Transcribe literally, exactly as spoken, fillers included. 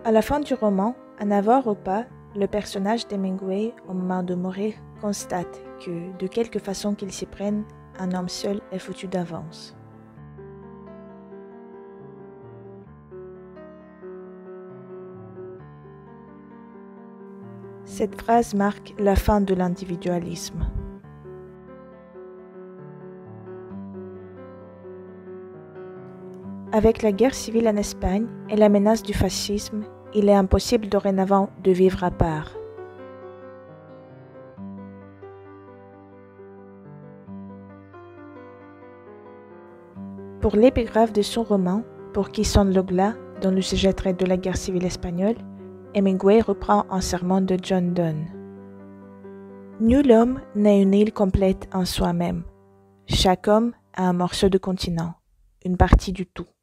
À la fin du roman, à n'avoir ou pas, le personnage d'Hemingway, au moment de mourir, constate que, de quelque façon qu'il s'y prenne, un homme seul est foutu d'avance. Cette phrase marque la fin de l'individualisme. Avec la guerre civile en Espagne et la menace du fascisme, il est impossible dorénavant de vivre à part. Pour l'épigraphe de son roman, Pour qui sonne le glas, dont le sujet traite de la guerre civile espagnole, Hemingway reprend un sermon de John Donne. Nul homme n'est une île complète en soi-même. Chaque homme a un morceau de continent, une partie du tout.